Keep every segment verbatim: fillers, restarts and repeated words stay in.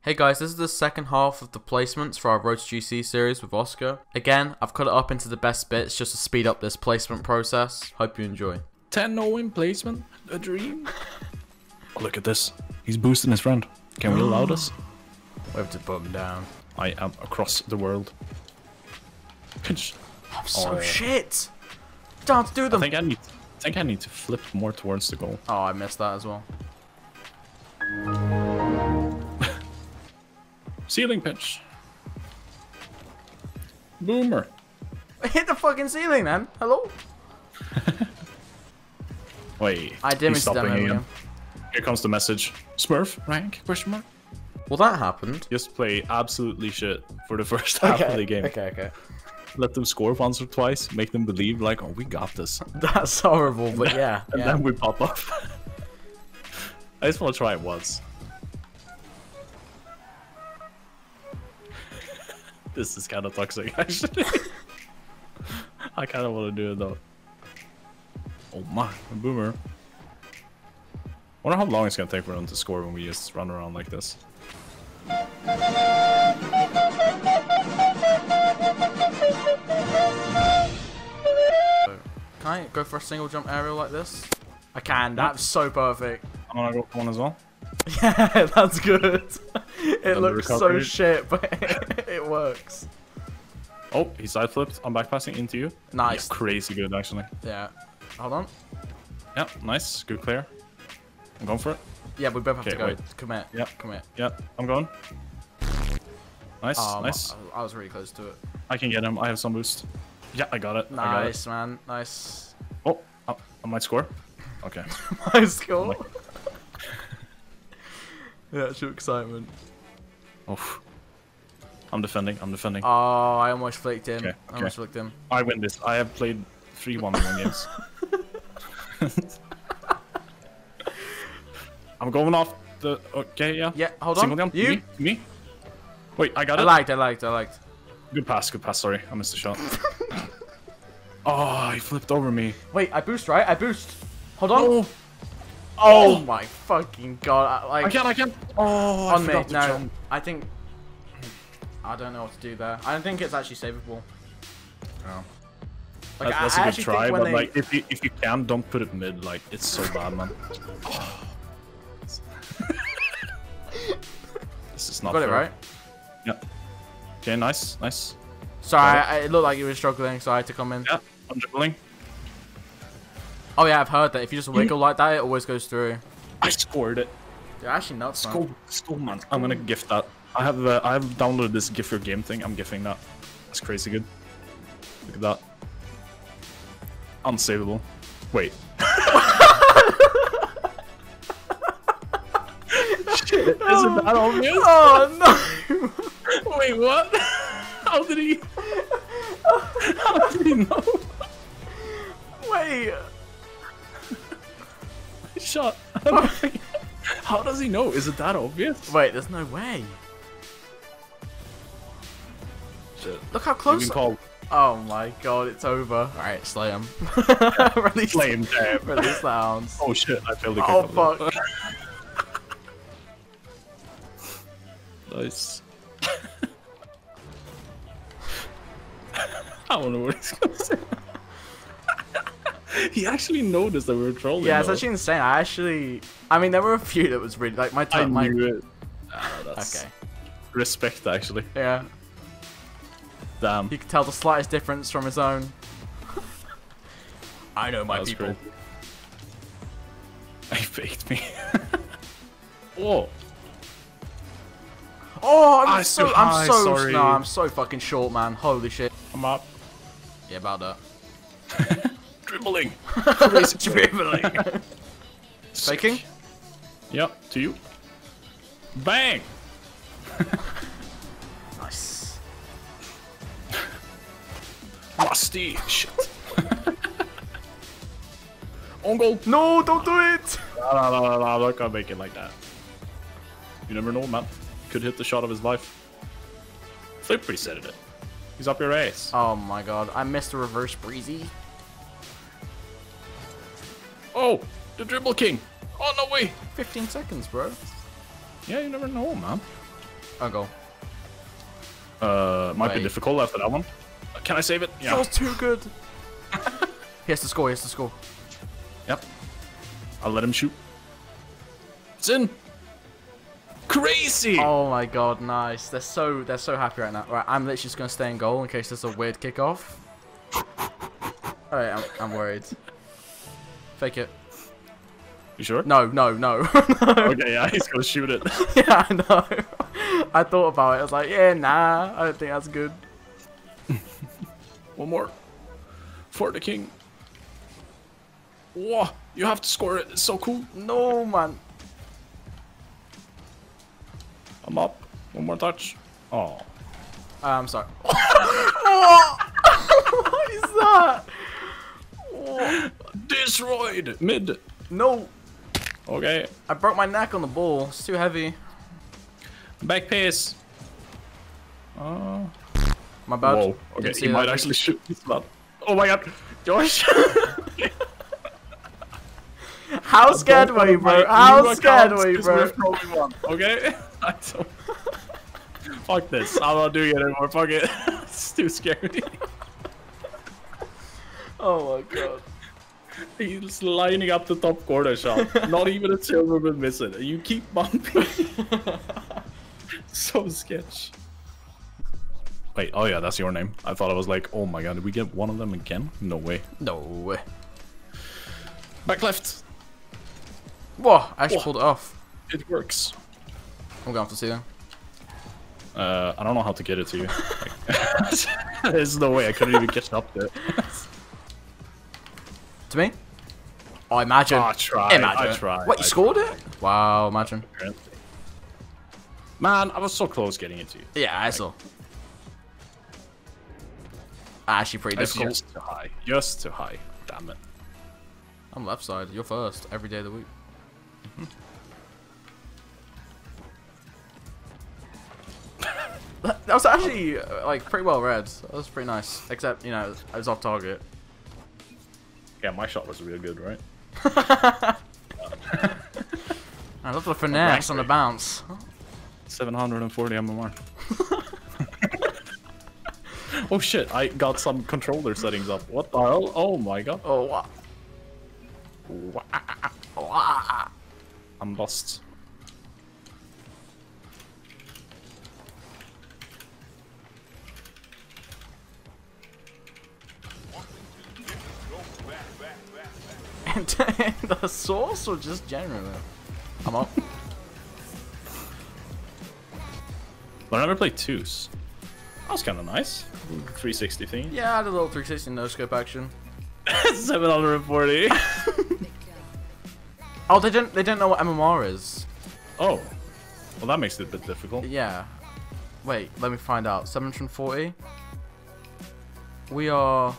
Hey guys, this is the second half of the placements for our Road to G C series with Oscar. Again, I've cut it up into the best bits just to speed up this placement process. Hope you enjoy. ten oh in placement, a dream. Oh, look at this. He's boosting his friend. Can we allow this? We have to put him down. I am across the world. Pinch. I'm so Oh. shit! Don't do them! I think I need. I think I need to flip more towards the goal. Oh, I missed that as well. Ceiling pinch. Boomer. Hit the fucking ceiling, man. Hello? Wait. I did he's miss the demo stopping again. Here comes the message. Smurf rank? Question mark. Well, that happened. Just play absolutely shit for the first half of the game. Okay, okay. Let them score once or twice. Make them believe like, oh, we got this. That's horrible, but yeah. And yeah. then we pop up. I just want to try it once. This is kind of toxic, actually. I kind of want to do it though. Oh my, a boomer. Wonder how long it's gonna take for them to score when we just run around like this. Can I go for a single jump aerial like this? I can. That's so perfect. I'm gonna go for one as well. Yeah, that's good. It And looks so recovery. shit, but it works. Oh, he side flipped. I'm back passing into you. Nice. Yeah, crazy good, actually. Yeah. Hold on. Yeah, nice. Good clear. I'm going for it. Yeah, we both have Okay, to go. wait. Commit. Yeah. Commit. Yeah, I'm going. Nice, Um, nice. I, I was really close to it. I can get him. I have some boost. Yeah, I got it. I got it. Nice, man. Nice. Oh, I, I might score. Okay. Nice goal. The actual excitement. Oof. I'm defending. I'm defending. Oh, I almost flicked him. Okay, I almost okay. flicked him. I win this. I have played three one one games. I'm going off the. Okay, yeah. Yeah, hold Single on. down. You? Me? Me? Wait, I got I it. liked, I liked, I liked. Good pass. Good pass. Sorry, I missed the shot. Oh, he flipped over me. Wait, I boost, right? I boost. Hold on. Oh, Oh my fucking god. I, like, I can't. I can't. Oh, I on me. forgot to No, jump. I think. I don't know what to do there. I don't think it's actually savable. Oh. Like, That- that's I, I a good actually try, think when but they... like if you if you can, don't put it mid. Like it's so bad, man. This is not. Got it fair. right. Yeah. Okay, nice, nice. Sorry, Got I, it looked like you were struggling, so I had to come in. Yeah, I'm dribbling. Oh yeah, I've heard that if you just wiggle like that, it always goes through. I scored it. You're actually nuts, man. Skull, skull, man. I'm gonna gift that. I have uh, I have downloaded this gift your game thing. I'm gifting that. That's crazy good. Look at that. Unsavable. Wait. Shit, isn't that obvious? Oh no! Wait, what? How did he? How did he know? Wait. Shot. How does he know? Is it that obvious? Wait, there's no way. Shit. Look how You close. can call Oh my god, it's over. Alright, slay him. Release, flame damn. release the hounds. Oh shit! I failed the kick. Oh up there. fuck. Nice. I don't know what he's gonna say. He actually noticed that we were trolling. Yeah, it's though. actually insane. I actually, I mean, there were a few that was really like my I time. My, knew it. Ah, that's okay, respect, actually. yeah, Damn. you could tell the slightest difference from his own. I know my That was people. great. He faked me. Oh. Oh, I'm Ah, so, too I'm high, so, sorry. no, I'm so fucking short, man. Holy shit. I'm up. Yeah, about that. Dribbling. Dribbling. Faking? Yep, to you. Bang! Nice. Rusty. Shit. On goal. No, don't do it. No, no, no, no, no, I'm not gonna make it like that. You never know, man. Could hit the shot of his life. Flip reset it. He's up your ass. Oh my god, I missed a reverse breezy. Oh, the dribble king. Oh, no way. fifteen seconds, bro. Yeah, you never know, man. Oh, goal. Uh, might Wait. be difficult after that one. Can I save it? Yeah. That was too good. He has to score. He has to score. Yep. I'll let him shoot. It's in. Crazy. Oh my god, nice. They're so they're so happy right now. Right, I'm literally just gonna stay in goal in case there's a weird kickoff. Alright, I'm I'm worried. Fake it. You sure? No, no, no. no. Okay, yeah, he's gonna shoot it. Yeah, I know. I thought about it. I was like, yeah, nah, I don't think that's good. One more. For the king. Whoa, you have to score it. It's so cool. No, man. I'm up. One more touch. Oh. Uh, I'm sorry. What? What is that? What? Destroyed. Mid. No. Okay. I broke my neck on the ball. It's too heavy. Back pace. Oh. My bad. Whoa. Okay, Didn't see he might that. actually shoot. He's not. Oh my god. Josh. How scared were you, bro? How scared were you, bro? Okay? I don't... Fuck this. I'm not doing it anymore. Fuck it. It's too scary. Oh my god. He's lining up the top corner shot. Not even a silver will miss it. You keep bumping. So sketch. Wait, oh yeah, that's your name. I thought I was like, oh my god, did we get one of them again? No way. No way. Back left. Whoa, I actually Whoa. pulled it off. It works. I'm going to see them. Uh, I don't know how to get it to you. Like, there's no way I couldn't even catch up there. To me? Oh, imagine. Oh, I tried. Imagine. I tried. What, you I scored tried. it? Wow, imagine. Man, I was so close getting it to you. Yeah, I saw. Actually pretty It's difficult. just too high. Just too high. Damn it. I'm left side. You're first every day of the week. That was actually uh, like pretty well read. That was pretty nice. Except, you know, I was off target. Yeah, my shot was real good, right? I love the finesse on the bounce. seven hundred forty M M R. Oh shit, I got some controller settings up. What the hell? Oh my god. Oh, wow. Wow. I'm lost. And the sauce or just generally? I'm up. But I never played twos. That was kind of nice. three sixty thing. Yeah, I had a little three sixty no scope action. seven hundred forty. Oh, they didn't. They didn't know what M M R is. Oh, well that makes it a bit difficult. Yeah. Wait, let me find out. seven hundred forty. We are.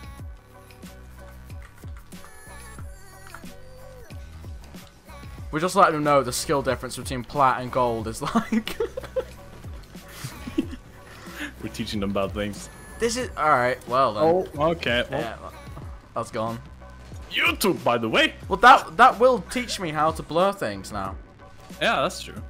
We're just letting them know the skill difference between plat and gold is like. We're teaching them about things. This is alright. Well then. Oh, okay. Well, Yeah, that's gone. YouTube, by the way. Well, that that will teach me how to blur things now. Yeah, that's true.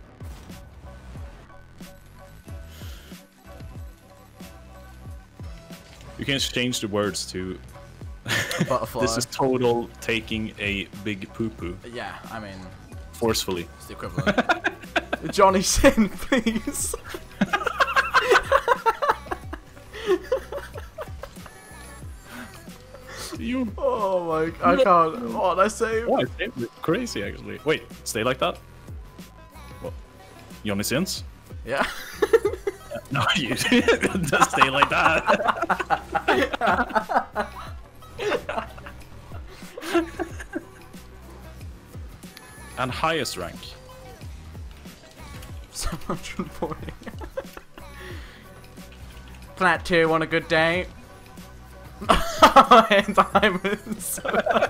You can change the words to Butterfly. this is total taking a big poo poo Yeah, I mean, forcefully. it's the equivalent. Johnny Sin, please. You. Oh my! I can't. What did I say? Oh, I saved it. Crazy, actually. Wait, stay like that. What? Johnny Sins? Yeah. No, you didn't. Just stay like that. And highest rank. seven hundred forty. Plat two on a good day. And diamonds.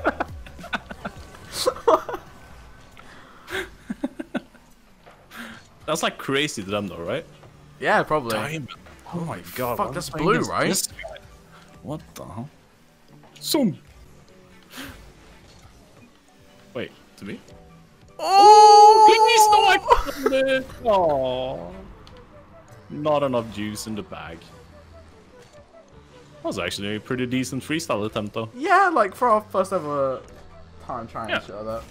That's like crazy to them though, right? Yeah, probably. Diamond. Oh my god. Fuck, what that's am I blue, against right? this guy? What the hell? Zoom. Wait, to me? Oh! Please no, I couldn't. Oh. Not enough juice in the bag. That was actually a pretty decent freestyle attempt, though. Yeah, like for our first ever time trying Yeah. shit like that.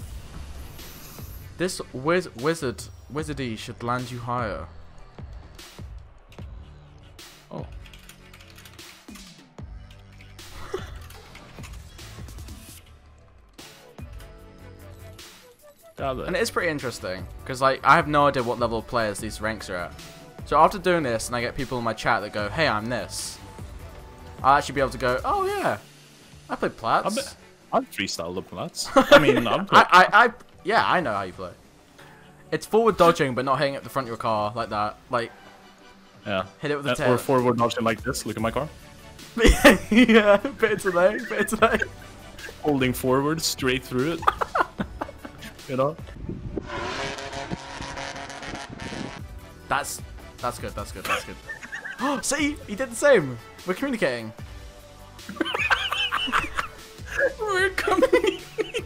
This wiz wizard wizardy should land you higher. Oh. And it is pretty interesting because like I have no idea what level of players these ranks are at. So after doing this, and I get people in my chat that go, "Hey, I'm this," I'll actually be able to go, "Oh yeah, I played Plats." I've freestyled the Plats. I mean, I'm I, I, I, yeah, I know how you play. It's forward dodging, but not hitting at the front of your car like that. Like, yeah, hit it with the Uh, tail. or forward dodging like this. Look at my car. Yeah, bit today, bit today. Holding forward straight through it. You know. That's that's good. That's good. That's good. Oh, see, he did the same. We're communicating. We're coming.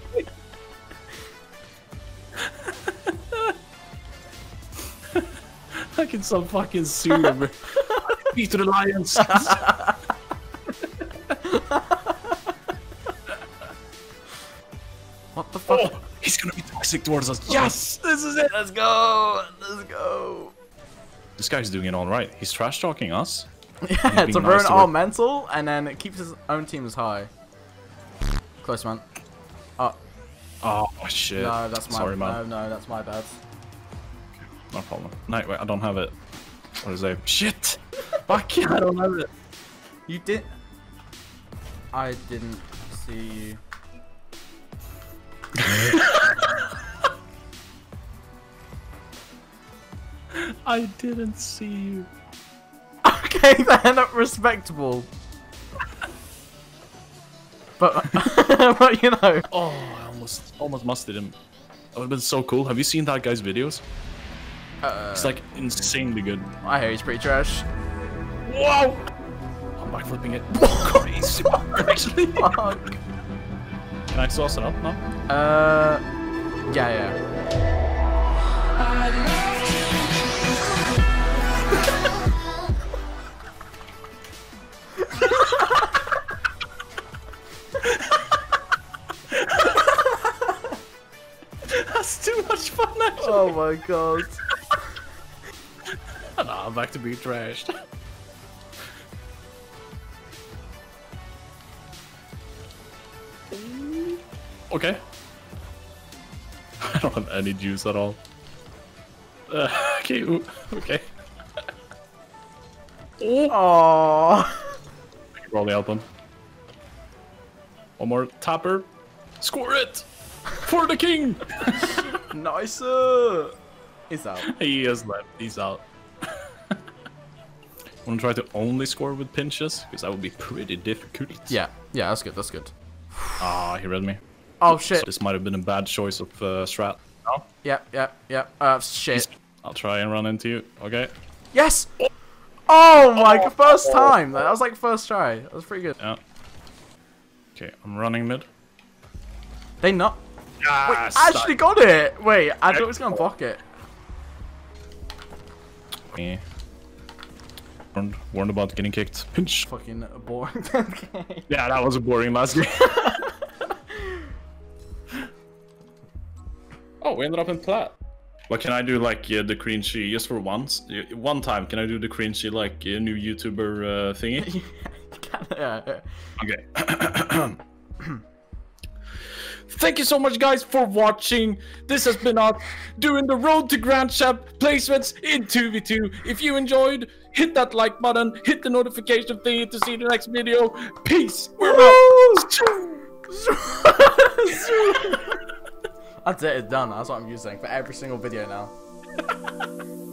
I can some fucking sewer. Peace to the lions. What the fuck? Oh, he's gonna be toxic towards us. Yes, this is it. Let's go. Let's go. This guy's doing it all right. He's trash talking us. Yeah, being to nice ruin to our it. mental, and then it keeps his own teams high. Close, man. Oh, Oh shit. no, that's my Sorry, no, man. no, that's my bad. No problem. No, wait, I don't have it. What is it? Shit. Fuck yeah, I don't have it. You did. I didn't see you. I didn't see you. Okay, then respectable. But, but you know. Oh, I almost almost mustered him. That would have been so cool. Have you seen that guy's videos? Uh, It's like insanely good. I hear he's pretty trash. Whoa! I'm backflipping it. Crazy. Actually. Fuck. Can I sauce it up now? Uh, yeah, yeah. That's too much fun, actually. Oh my god. Nah, I'm back to being trashed. Okay. I don't have any juice at all. Uh, okay, ooh, okay. Oh. I can probably help him. One more tapper. Score it! For the king! Nicer. He's out. He is left. He's out. Wanna try to only score with pinches? Because that would be pretty difficult. Yeah, yeah, that's good. That's good. Ah, he read me. Oh shit. This might have been a bad choice of uh, strat. No? Yep, yep, yep. Uh, shit. I'll try and run into you. Okay. Yes. Oh my! First time. That was like first try. That was pretty good. Yeah. Okay, I'm running mid. They not. Yes, I actually got it. Wait, I thought it was gonna block it. Me. Warned, warned about getting kicked. Pinch. Fucking boring. Okay. Yeah, that was a boring last game. Oh, we ended up in plat. But can I do like uh, the cringy just for once? Uh, One time, can I do the cringy like uh, new YouTuber uh, thingy? yeah, yeah. Okay. Thank you so much, guys, for watching. This has been us doing the Road to Grand Champ placements in two v two. If you enjoyed, hit that like button, hit the notification thingy to see the next video. Peace. We're out. That's it. It's done. That's what I'm using for every single video now.